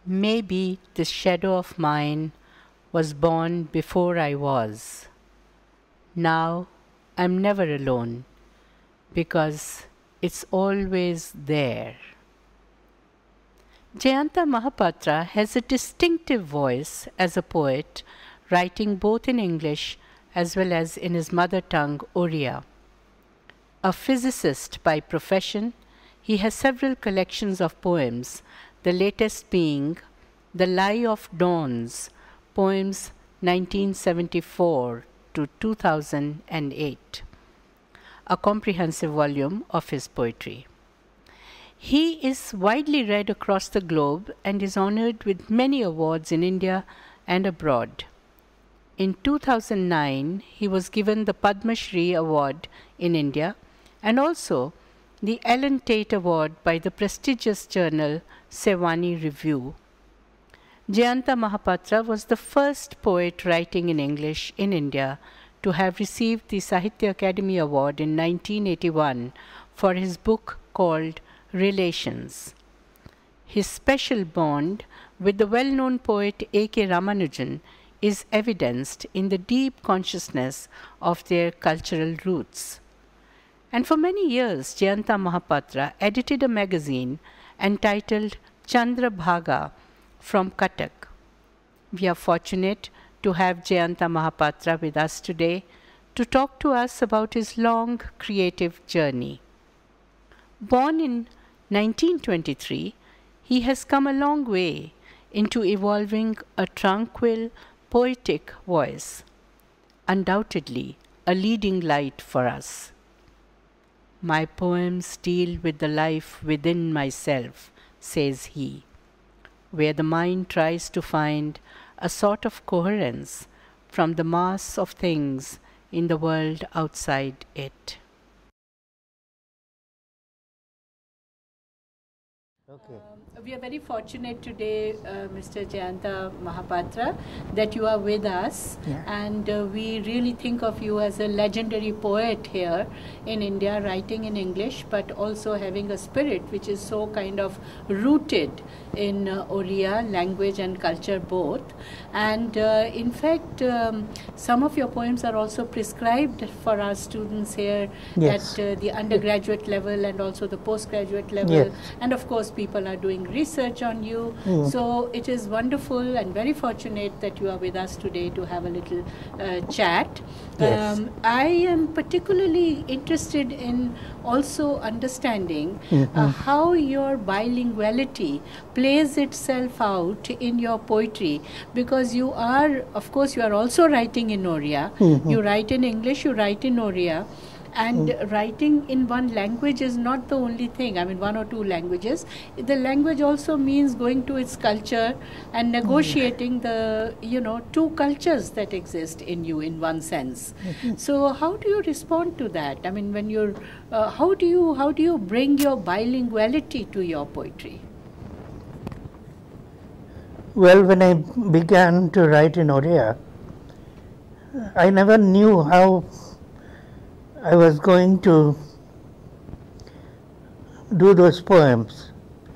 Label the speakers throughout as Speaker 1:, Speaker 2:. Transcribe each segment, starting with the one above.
Speaker 1: Maybe this shadow of mine was born before I was. Now I'm never alone because it's always there. Jayanta Mahapatra has a distinctive voice as a poet, writing both in English as well as in his mother tongue, Oriya. A physicist by profession, he has several collections of poems, the latest being The Lie of Dawns, Poems 1974 to 2008, a comprehensive volume of his poetry. He is widely read across the globe and is honored with many awards in India and abroad. In 2009, he was given the Padma Shri Award in India and also the Ellen Tate Award by the prestigious journal Sewani Review. Jayanta Mahapatra was the first poet writing in English in India to have received the Sahitya Akademi Award in 1981 for his book called Relations. His special bond with the well-known poet A.K. Ramanujan is evidenced in the deep consciousness of their cultural roots. And for many years, Jayanta Mahapatra edited a magazine entitled Chandra Bhaga from Cuttack. We are fortunate to have Jayanta Mahapatra with us today to talk to us about his long creative journey. Born in 1923, he has come a long way into evolving a tranquil, poetic voice, undoubtedly a leading light for us. My poems deal with the life within myself, says he, where the mind tries to find a sort of coherence from the mass of things in the world outside it.
Speaker 2: Okay.
Speaker 1: We are very fortunate today, Mr. Jayanta Mahapatra, that you are with us, and we really think of you as a legendary poet here in India, writing in English, but also having a spirit which is so kind of rooted in Oriya, language and culture both. And in fact, some of your poems are also prescribed for our students here at the undergraduate level and also the postgraduate level, and of course people are doing research on you. So it is wonderful and very fortunate that you are with us today to have a little chat. I am particularly interested in also understanding how your bilinguality plays itself out in your poetry, because you are, of course, you are also writing in Oriya. You write in English, you write in Oriya. And writing in one language is not the only thing. I mean, one or two languages. The language also means going to its culture and negotiating the, two cultures that exist in you in one sense. So how do you respond to that? I mean, when you're, how do you bring your bilinguality to your poetry?
Speaker 2: Well, when I began to write in Oriya, I never knew how I was going to do those poems.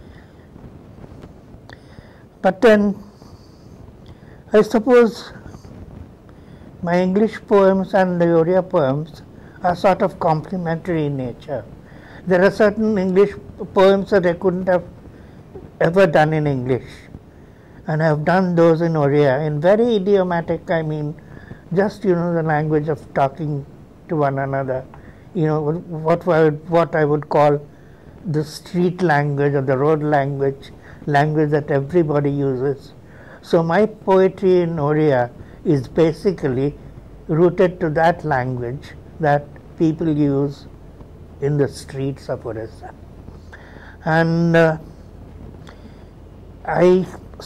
Speaker 2: But then, I suppose my English poems and the Oriya poems are sort of complementary in nature. There are certain English poems that I couldn't have ever done in English, and I have done those in Oriya in very idiomatic, I mean, just, the language of talking to one another, what I would call the street language or the road language that everybody uses. So my poetry in Oriya is basically rooted to that language that people use in the streets of Orissa. And I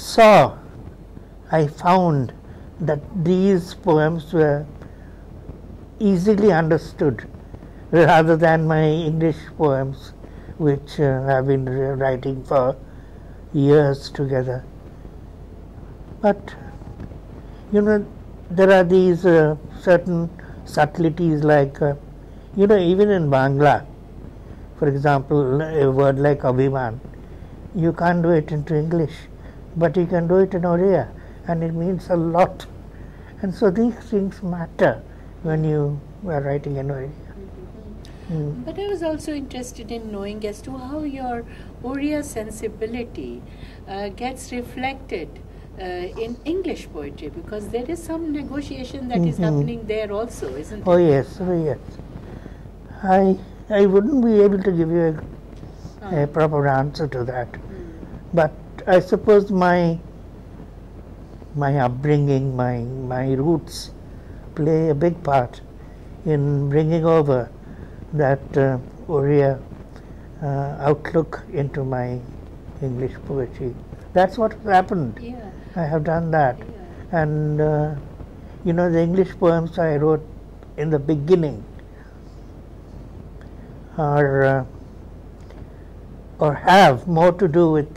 Speaker 2: found that these poems were easily understood rather than my English poems, which I've been writing for years together. But, there are these certain subtleties like, even in Bangla, for example, a word like Abhiman, you can't do it into English. but you can do it in Oriya, and it means a lot. And so these things matter when you are writing in Oriya.
Speaker 1: But I was also interested in knowing as to how your Oriya sensibility gets reflected in English poetry, because there is some negotiation that is happening there also, isn't
Speaker 2: Oh
Speaker 1: it?
Speaker 2: yes, oh yes. I wouldn't be able to give you a proper answer to that, but I suppose my upbringing, my roots play a big part in bringing over that Oriya outlook into my English poetry. That's what happened.
Speaker 1: Yeah.
Speaker 2: I have done that.
Speaker 1: Yeah.
Speaker 2: And you know, the English poems I wrote in the beginning are or have more to do with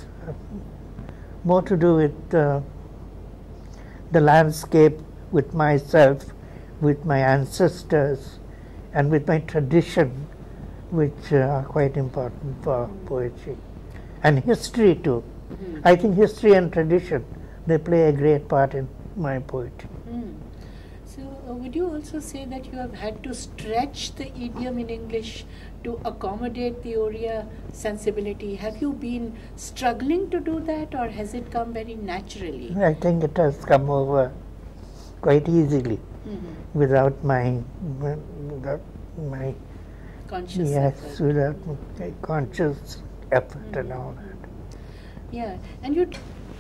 Speaker 2: the landscape, with myself, with my ancestors, and with my tradition, which are quite important for poetry, and history too. I think history and tradition, they play a great part in my poetry.
Speaker 1: So would you also say that you have had to stretch the idiom in English to accommodate the Oriya sensibility? Have you been struggling to do that, or has it come very naturally?
Speaker 2: I think it has come over quite easily without my
Speaker 1: Conscious
Speaker 2: yes,
Speaker 1: effort.
Speaker 2: without my conscious effort and all that.
Speaker 1: Yeah, and you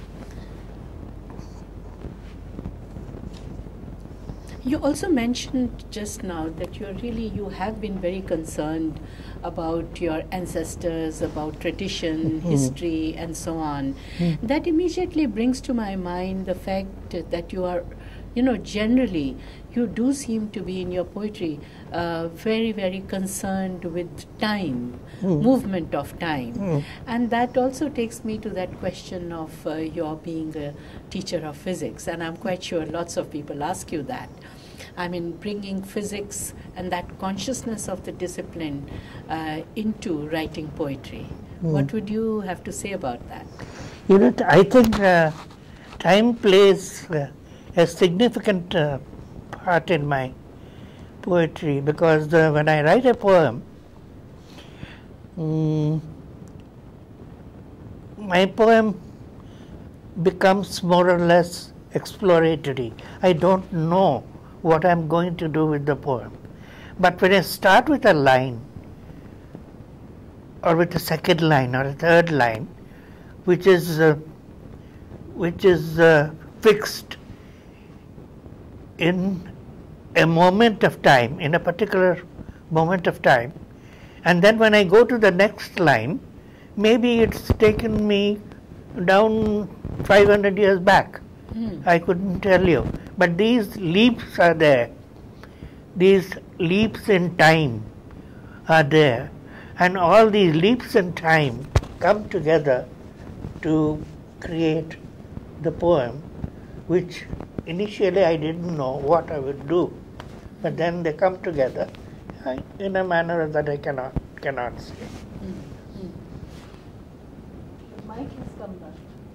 Speaker 1: also mentioned just now that you have been very concerned about your ancestors, about tradition, history, and so on. That immediately brings to my mind the fact that you are, generally, you do seem to be in your poetry very, very concerned with time, movement of time. And that also takes me to that question of your being a teacher of physics. And I'm quite sure lots of people ask you that. I mean, bringing physics and that consciousness of the discipline into writing poetry. What would you have to say about that?
Speaker 2: I think time plays a significant part in my poetry, because when I write a poem, my poem becomes more or less exploratory. I don't know what I'm going to do with the poem. But when I start with a line, or with a second line, or a third line, which is fixed in a moment of time, in a particular moment of time, and then when I go to the next line, maybe it's taken me down 500 years back. I couldn't tell you. But these leaps are there. These leaps in time are there. And all these leaps in time come together to create the poem, which initially I didn't know what I would do. But then they come together in a manner that I cannot say.
Speaker 1: The mic has come back.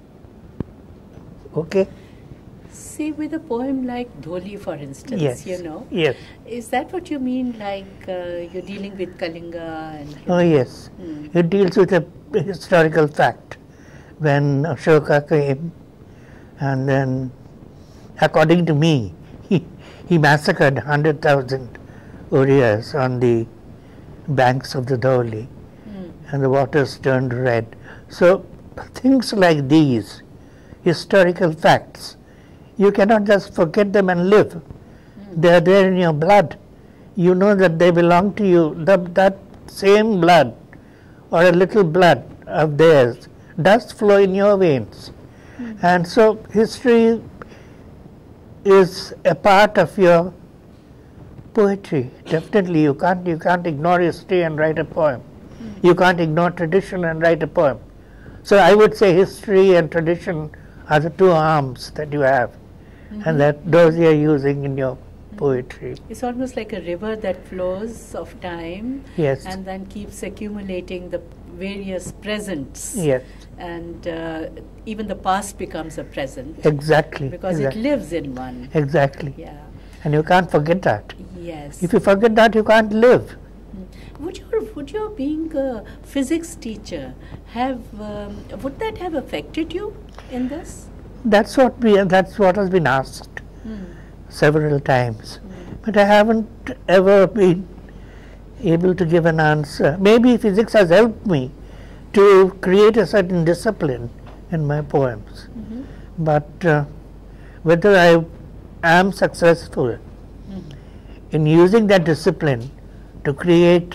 Speaker 2: Okay?
Speaker 1: Say with a poem like Dholi, for instance,
Speaker 2: Yes. Yes.
Speaker 1: Is that what you mean, like you're dealing with Kalinga? And
Speaker 2: Oh yes. It deals with a historical fact. When Ashoka came, and then, according to me, he massacred 100,000 Oriyas on the banks of the Dholi, and the waters turned red. So things like these, historical facts, you cannot just forget them and live. They are there in your blood. You know that they belong to you. That same blood, or a little blood of theirs, does flow in your veins. And so history is a part of your poetry. Definitely, you can't ignore history and write a poem. You can't ignore tradition and write a poem. So I would say history and tradition are the two arms that you have, and that those you are using in your poetry.
Speaker 1: It's almost like a river that flows of time,
Speaker 2: Yes.
Speaker 1: and then keeps accumulating the various presents.
Speaker 2: Yes.
Speaker 1: And even the past becomes a present.
Speaker 2: Exactly.
Speaker 1: Because
Speaker 2: exactly.
Speaker 1: it lives in one.
Speaker 2: Exactly.
Speaker 1: Yeah.
Speaker 2: And you can't forget that.
Speaker 1: Yes.
Speaker 2: If you forget that, you can't live.
Speaker 1: Would your being a physics teacher have would that have affected you in this?
Speaker 2: That's what has been asked several times. But I haven't ever been able to give an answer. Maybe physics has helped me to create a certain discipline in my poems. But whether I am successful in using that discipline to create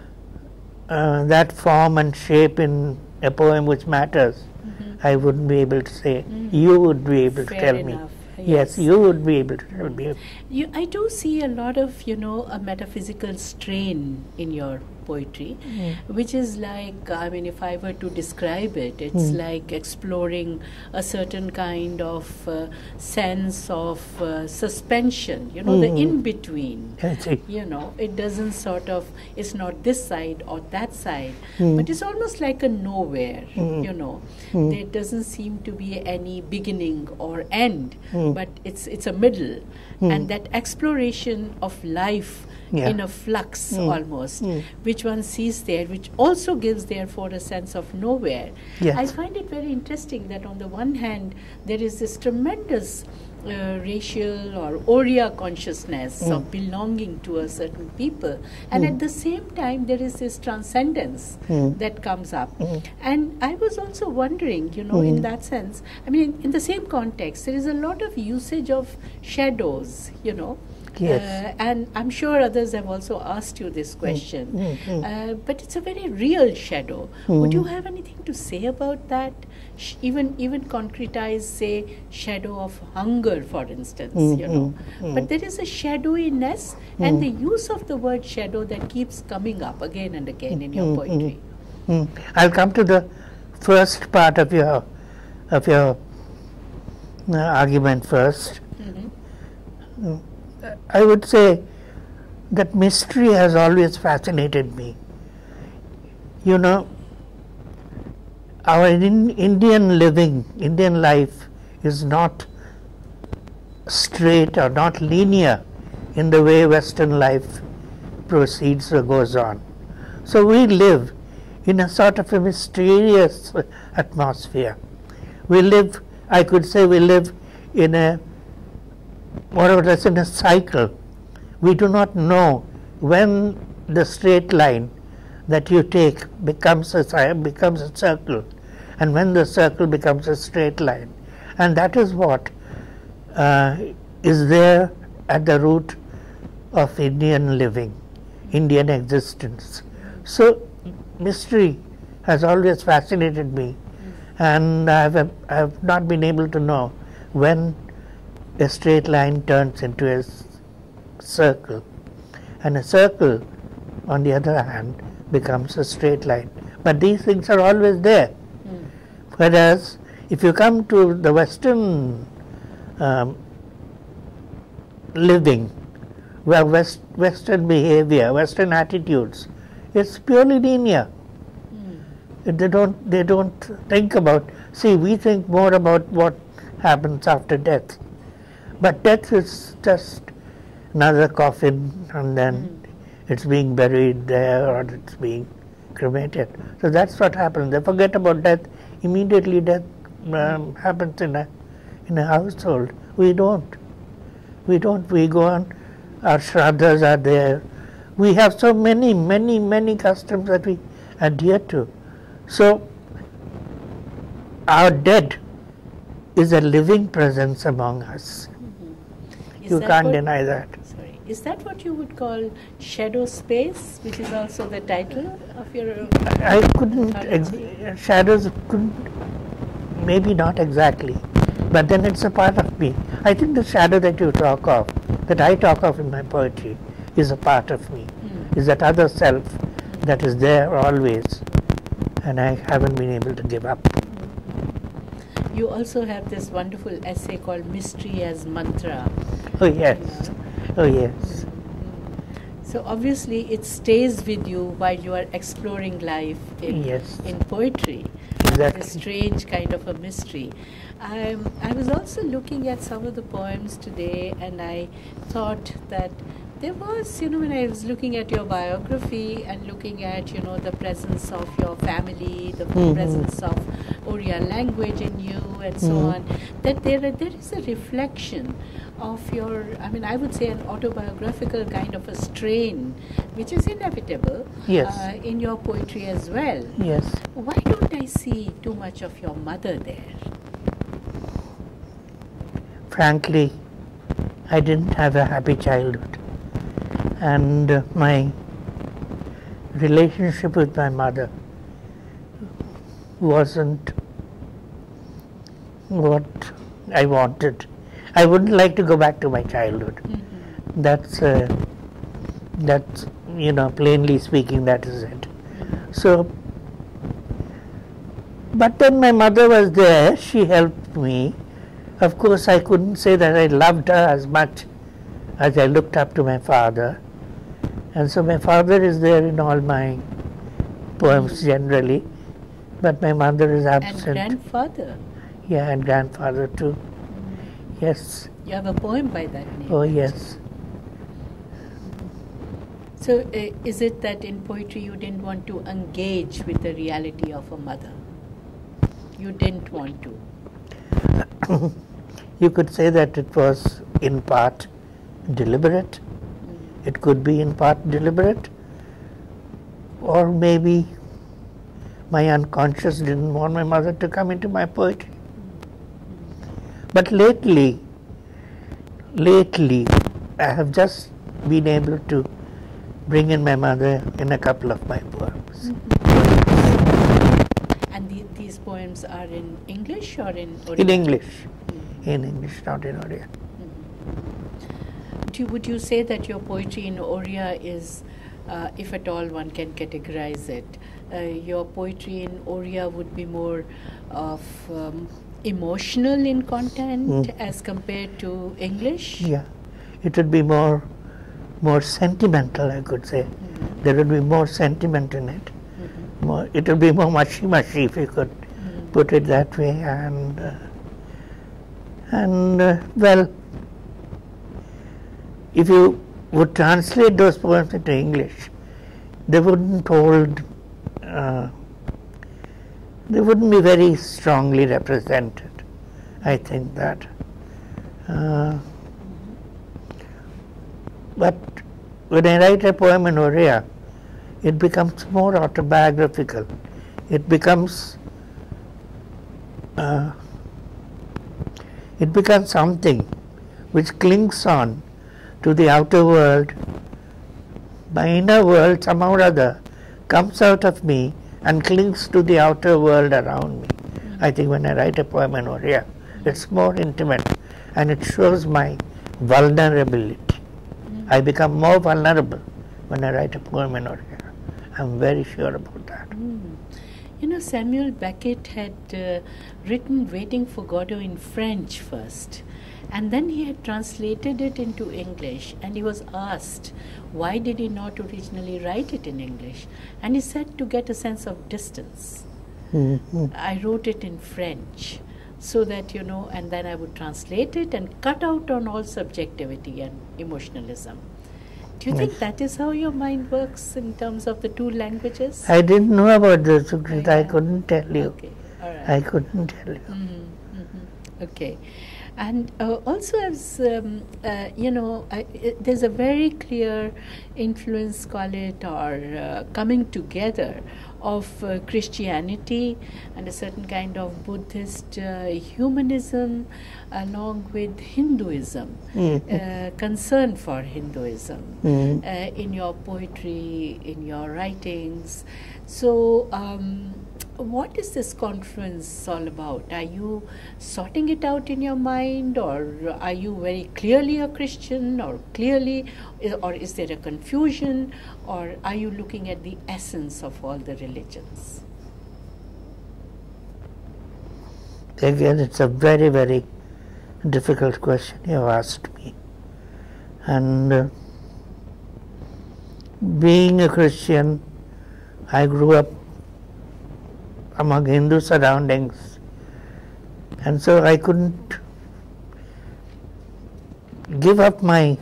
Speaker 2: that form and shape in a poem which matters, I wouldn't be able to say. You would be able to tell me. Yes, you would be able to tell me.
Speaker 1: I do see a lot of, a metaphysical strain in your poetry, which is like, if I were to describe it, it's like exploring a certain kind of sense of suspension, the in-between. It doesn't it's not this side or that side, but it's almost like a nowhere, There doesn't seem to be any beginning or end, but it's a middle, and that exploration of life in a flux almost, which one sees there, which also gives therefore a sense of nowhere.
Speaker 2: Yes.
Speaker 1: I find it very interesting that on the one hand there is this tremendous racial or Oriya consciousness of belonging to a certain people, and at the same time there is this transcendence that comes up. And I was also wondering, in that sense, in the same context, there is a lot of usage of shadows,
Speaker 2: Yes.
Speaker 1: and I'm sure others have also asked you this question, but it's a very real shadow. Would you have anything to say about that? Even concretize, say, shadow of hunger, for instance, But there is a shadowiness and the use of the word shadow that keeps coming up again and again in your poetry.
Speaker 2: I'll come to the first part of your argument first. I would say that mystery has always fascinated me. Our Indian life is not straight or not linear in the way Western life proceeds or goes on. So we live in a sort of a mysterious atmosphere. I could say we live in a cycle. We do not know when the straight line that you take becomes a circle, and when the circle becomes a straight line. And that is what is there at the root of Indian living, Indian existence. So mystery has always fascinated me, and I have not been able to know when a straight line turns into a circle, and a circle, on the other hand, becomes a straight line. But these things are always there. Whereas if you come to the Western living, where Western behavior, Western attitudes, it's purely linear. They don't think about. See, we think more about what happens after death. But death is just another coffin, and then it's being buried there, or it's being cremated. So that's what happens. They forget about death. Immediately death happens in a household. We don't. We go on. Our shraddhas are there. We have so many customs that we adhere to. So our dead is a living presence among us. You can't deny that.
Speaker 1: Sorry. Is that what you would call shadow space, which is also the title of your...
Speaker 2: I couldn't... shadows couldn't... Maybe not exactly. But then it's a part of me. I think the shadow that you talk of, that I talk of in my poetry, is a part of me. Is that other self that is there always, and I haven't been able to give up.
Speaker 1: You also have this wonderful essay called Mystery as Mantra.
Speaker 2: Oh yes, Oh yes.
Speaker 1: So obviously it stays with you while you are exploring life
Speaker 2: Yes.
Speaker 1: in poetry.
Speaker 2: Exactly.
Speaker 1: It's a strange kind of a mystery. I was also looking at some of the poems today, and I thought that there was, when I was looking at your biography and looking at, the presence of your family, the presence of Oriya language in you, and so on, that there is a reflection of your, I would say, an autobiographical kind of a strain, which is inevitable
Speaker 2: Yes.
Speaker 1: in your poetry as well.
Speaker 2: Yes.
Speaker 1: Why don't I see too much of your mother there?
Speaker 2: Frankly, I didn't have a happy childhood, and my relationship with my mother wasn't what I wanted. I wouldn't like to go back to my childhood. That's plainly speaking, that is it. So, but then my mother was there. She helped me. Of course, I couldn't say that I loved her as much as I looked up to my father. And so my father is there in all my poems generally, but my mother is absent.
Speaker 1: And grandfather.
Speaker 2: Yeah, and grandfather too. Yes.
Speaker 1: You have a poem by that name.
Speaker 2: Oh, yes.
Speaker 1: So is it that in poetry you didn't want to engage with the reality of a mother? You didn't want to?
Speaker 2: You could say that it was in part deliberate. It could be in part deliberate, or maybe my unconscious didn't want my mother to come into my poetry. But lately, I have just been able to bring in my mother in a couple of my poems.
Speaker 1: And these poems are in English or in Oriya?
Speaker 2: In English. In English, not in Oriya.
Speaker 1: Would you say that your poetry in Oriya is, if at all one can categorize it, your poetry in Oriya would be more of emotional in content as compared to English?
Speaker 2: Yeah, it would be more sentimental, I could say. There would be more sentiment in it. It would be more mushy, if you could put it that way. And well, if you would translate those poems into English, they wouldn't hold. They wouldn't be very strongly represented. I think that. But when I write a poem in Oriya, it becomes more autobiographical. It becomes something which clings on to the outer world. My inner world, somehow or other, comes out of me and clings to the outer world around me. I think when I write a poem in Oriya, it's more intimate and it shows my vulnerability. I become more vulnerable when I write a poem in Oriya. I'm very sure about that.
Speaker 1: Samuel Beckett had written Waiting for Godot in French first, and then he had translated it into English, and he was asked why did he not originally write it in English, and he said to get a sense of distance. I wrote it in French so that, and then I would translate it and cut out on all subjectivity and emotionalism. Do you think that is how your mind works in terms of the two languages?
Speaker 2: I didn't know about this, Sukrit. I couldn't tell you.
Speaker 1: Okay, all right.
Speaker 2: I couldn't tell you.
Speaker 1: Okay. And also, as there's a very clear influence, call it, or coming together of Christianity and a certain kind of Buddhist humanism along with Hinduism, concern for Hinduism in your poetry, in your writings. So, what is this conference all about? Are you sorting it out in your mind, or are you very clearly a Christian, or is there a confusion, or are you looking at the essence of all the religions?
Speaker 2: Again, it's a very, very difficult question you have asked me. And being a Christian, I grew up among Hindu surroundings, and so I couldn't give up my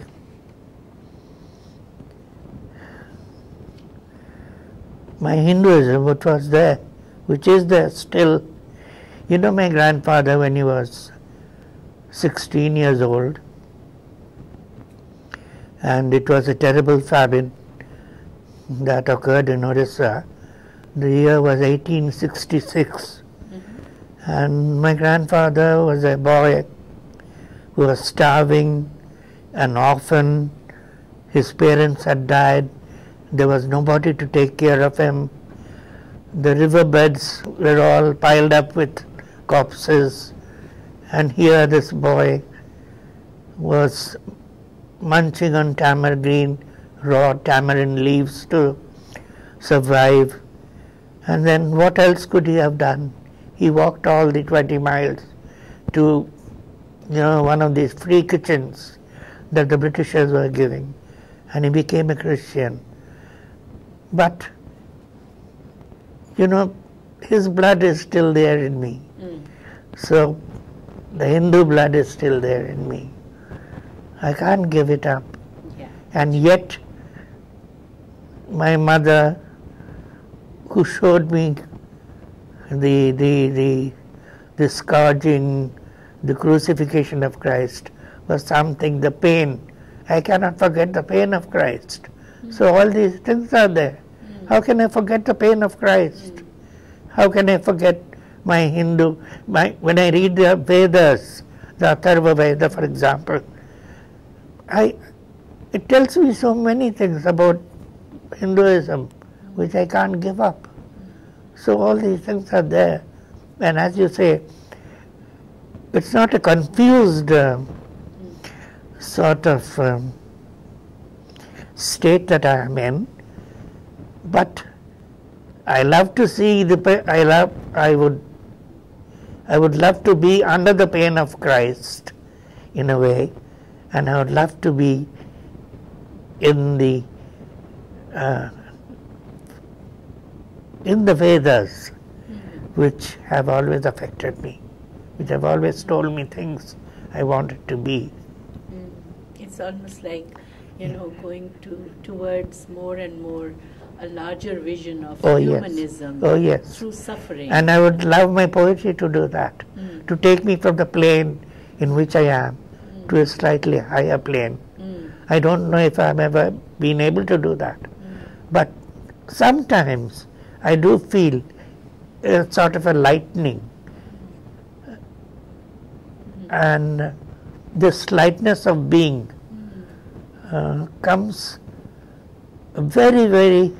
Speaker 2: Hinduism, which is there still. You know, my grandfather, when he was 16 years old, and it was a terrible famine that occurred in Orissa. The year was 1866, and my grandfather was a boy who was starving, an orphan. His parents had died. There was nobody to take care of him. The riverbeds were all piled up with corpses, and here this boy was munching on tamarind, raw tamarind leaves to survive. And then what else could he have done? He walked all the 20 miles to, one of these free kitchens that the Britishers were giving, and he became a Christian. But, his blood is still there in me. So the Hindu blood is still there in me. I can't give it up. Yeah. And yet, my mother, who showed me the scourging, the crucifixion of Christ, was something, the pain. I cannot forget the pain of Christ. So all these things are there. How can I forget the pain of Christ? How can I forget my Hindu? When I read the Vedas, the Atharva Veda, for example, it tells me so many things about Hinduism which I can't give up. So all these things are there. And as you say, it's not a confused sort of state that I am in, but I love to see I would love to be under the pain of Christ in a way, and I would love to be in the Vedas, which have always affected me, which have always told me things I wanted to be.
Speaker 1: It's almost like, going towards more and more a larger vision of humanism
Speaker 2: through
Speaker 1: suffering.
Speaker 2: And I would love my poetry to do that, to take me from the plane in which I am to a slightly higher plane. I don't know if I've ever been able to do that, but sometimes I do feel a sort of a lightning, and this lightness of being comes very, very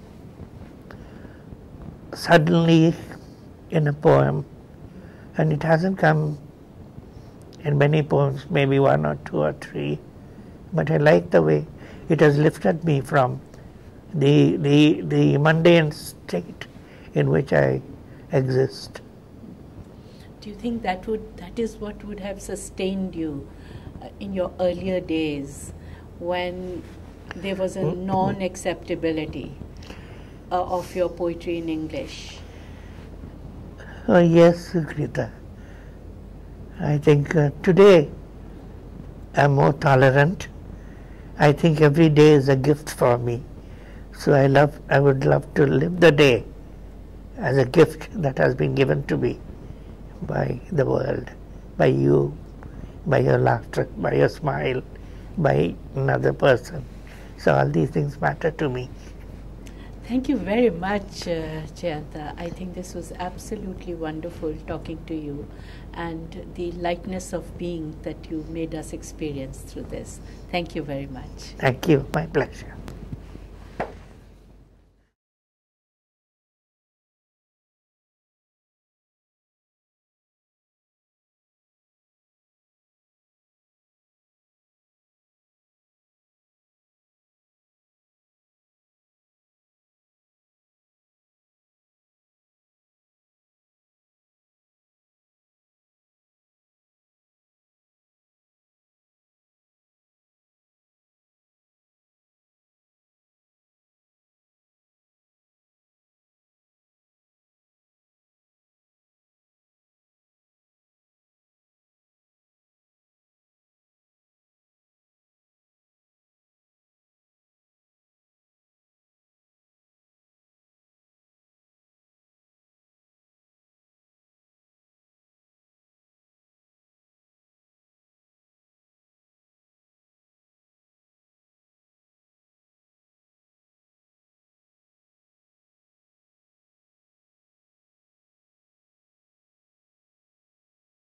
Speaker 2: suddenly in a poem, and it hasn't come in many poems, maybe one or two or three, but I like the way it has lifted me from the mundane state in which I exist.
Speaker 1: Do you think that is what would have sustained you in your earlier days, when there was a non-acceptability of your poetry in English?
Speaker 2: Oh yes, Greta. I think today I'm more tolerant. I think every day is a gift for me. So I would love to live the day as a gift that has been given to me by the world, by you, by your laughter, by your smile, by another person. So all these things matter to me.
Speaker 1: Thank you very much, Jayanta. I think this was absolutely wonderful talking to you, and the lightness of being that you made us experience through this. Thank you very much.
Speaker 2: Thank you. My pleasure.